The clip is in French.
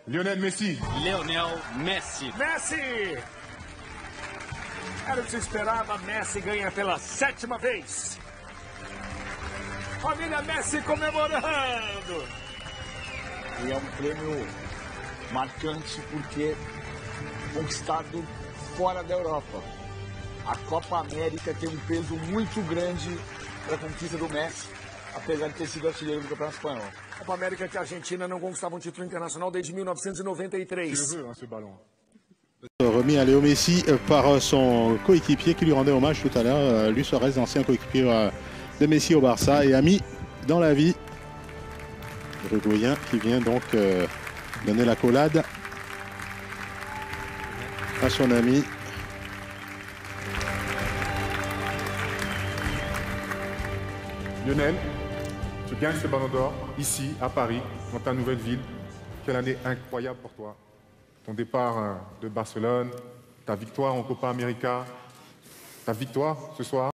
Lionel Messi. Lionel Messi. Messi! Era o que se esperava, Messi ganha pela 7ª vez. Família Messi comemorando! E é um prêmio marcante porque conquistado fora da Europa. A Copa América tem um peso muito grande para a conquista do Messi, apesar de ter sido artilheiro do Campeonato Espanhol. Copa América que a Argentina não conquistava um título internacional desde 1993. Remis à Léo Messi par son coéquipier qui lui rendait hommage tout à l'heure. Luis Suarez, ancien coéquipier de Messi au Barça et ami dans la vie. Uruguayen qui vient donc donner la collade à son ami. Lionel, tu gagnes ce ballon d'or ici, à Paris, dans ta nouvelle ville. Quelle année incroyable pour toi. Ton départ de Barcelone, ta victoire en Copa América, ta victoire ce soir.